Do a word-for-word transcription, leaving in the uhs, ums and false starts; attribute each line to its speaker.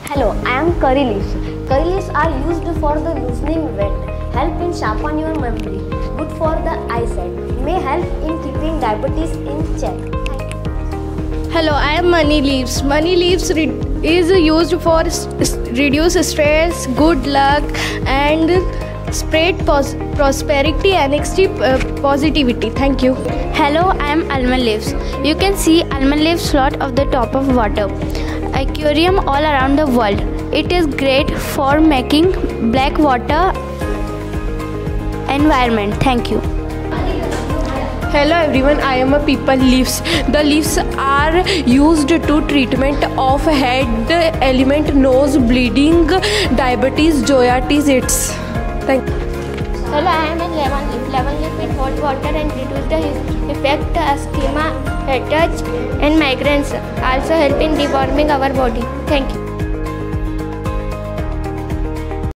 Speaker 1: Hello, I am curry leaves. Curry leaves are used for the loosening weight, help in sharpen your memory, good for the eyesight, may help in keeping diabetes in check. Thank you.
Speaker 2: Hello, I am money leaves. Money leaves is used for reduce stress, good luck, and spread pos prosperity and extreme uh, positivity. Thank you.
Speaker 3: Hello, I am almond leaves. You can see almond leaves float off the top of water. Aquarium all around the world. It is great for making black water environment. Thank you.
Speaker 4: Hello everyone, I am a people leaves. The leaves are used to treatment of head ailment, nose bleeding, diabetes, joyatitis. Thank you.
Speaker 5: Hello, I am a lemon leaf. Lemon leaf with hot water and reduce the effect asthma, headache and migraines. Also help in deworming our body. Thank you.